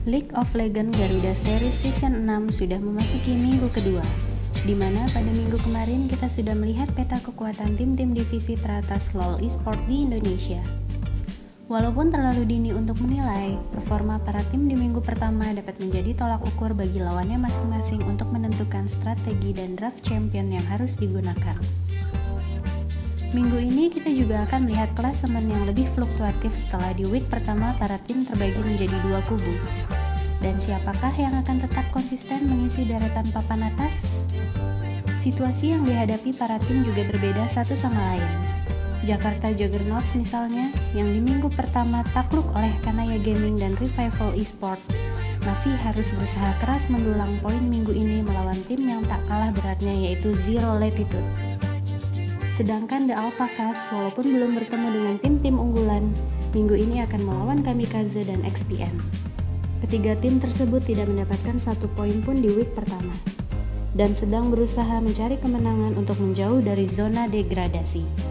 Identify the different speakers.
Speaker 1: League of Legends Garuda Series Season 6 sudah memasuki minggu kedua, di mana pada minggu kemarin kita sudah melihat peta kekuatan tim-tim divisi teratas LoL Esports di Indonesia. Walaupun terlalu dini untuk menilai, performa para tim di minggu pertama dapat menjadi tolak ukur bagi lawannya masing-masing untuk menentukan strategi dan draft champion yang harus digunakan. Minggu ini kita juga akan melihat klasemen yang lebih fluktuatif setelah di week pertama para tim terbagi menjadi dua kubu. Dan siapakah yang akan tetap konsisten mengisi deretan papan atas? Situasi yang dihadapi para tim juga berbeda satu sama lain. Jakarta Juggernauts misalnya, yang di minggu pertama takluk oleh Kanaya Gaming dan Revival Esports, masih harus berusaha keras mendulang poin minggu ini melawan tim yang tak kalah beratnya yaitu Zero Latitude. Sedangkan The Alpacas, walaupun belum bertemu dengan tim-tim unggulan, minggu ini akan melawan Kamikaze dan XPN. Ketiga tim tersebut tidak mendapatkan satu poin pun di week pertama, dan sedang berusaha mencari kemenangan untuk menjauh dari zona degradasi.